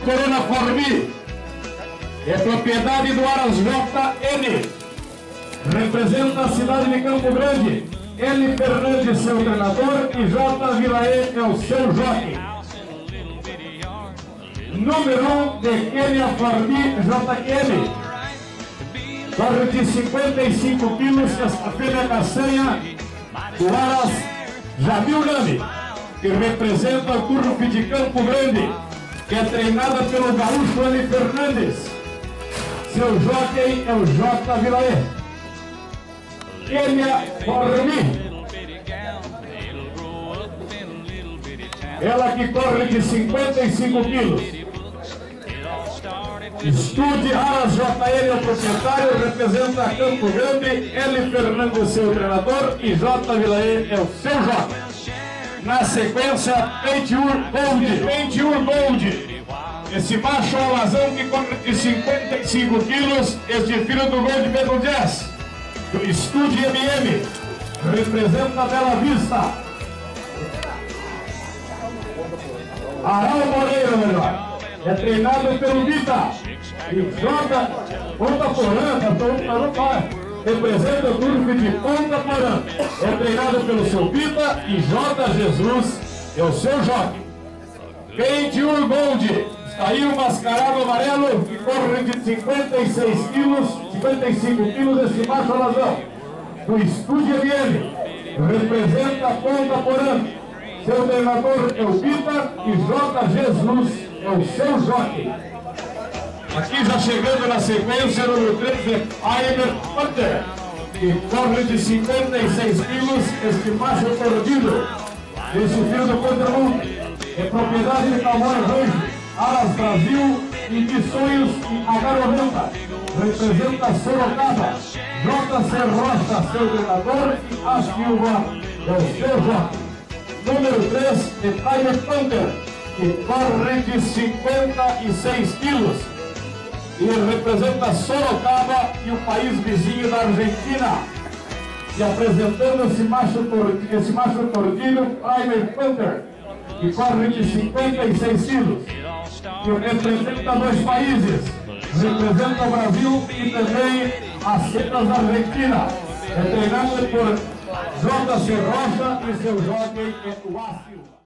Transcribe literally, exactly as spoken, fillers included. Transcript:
Corona Formi. É propriedade do Aras J N. Representa a cidade de Campo Grande. L. Fernandes, seu treinador, e J. Vilaê é o seu jockey. Número um de Kenia Formi, J N. Corre de cinquenta e cinco quilos, esta fêmea caçanha do Aras Jamil Nami, que representa o Turf de Campo Grande, que é treinada pelo gaúcho L. Fernandes. Seu jockey é o J. Vilaê. Kenia Formi. Ela que corre de cinquenta e cinco quilos. Estude Aras J N é o proprietário, representa Campo Grande, L. Fernandes seu treinador e J. Vilaê é o seu jockey. Na sequência, Penture Gold. Penture Gold. Esse macho alazão que corre de cinquenta e cinco quilos, este filho do Gold Medal Jazz, do Estúdio M M, representa Bela Vista. Aral Moreira, melhor, é treinado pelo Vita. E J. Ponta Porã, representa o Turf de Ponta Porã. É treinado pelo seu Vita e J. Jesus é o seu jockey. Penture Gold. Está aí o mascarado amarelo que corre de cinquenta e seis quilos, cinquenta e cinco quilos, esse macho alazão. Do Estúdio M M, representa a Ponta Porã. Seu treinador é o Vita e J. Jesus é o seu jockey. Aqui já chegando na sequência, número três é Aimer Panther, que corre de cinquenta e seis quilos, este macho corrido. Esse filho do Contramundo é propriedade de Calmar Range, Aras Brasil e de Sonhos e H noventa. Representa Sorocaba. J C Rocha, seu treinador, e a Silva é o seu jockey. Número três é Tiger Panther, que corre de cinquenta e seis quilos e representa Sorocaba e o país vizinho da Argentina. E apresentando esse macho, esse macho tordilho, Tiger Panther, que corre de cinquenta e seis quilos. Que representa dois países, representa o Brasil e também as cenas da Argentina. É treinado por J C Rocha e seu jockey é o A Silva.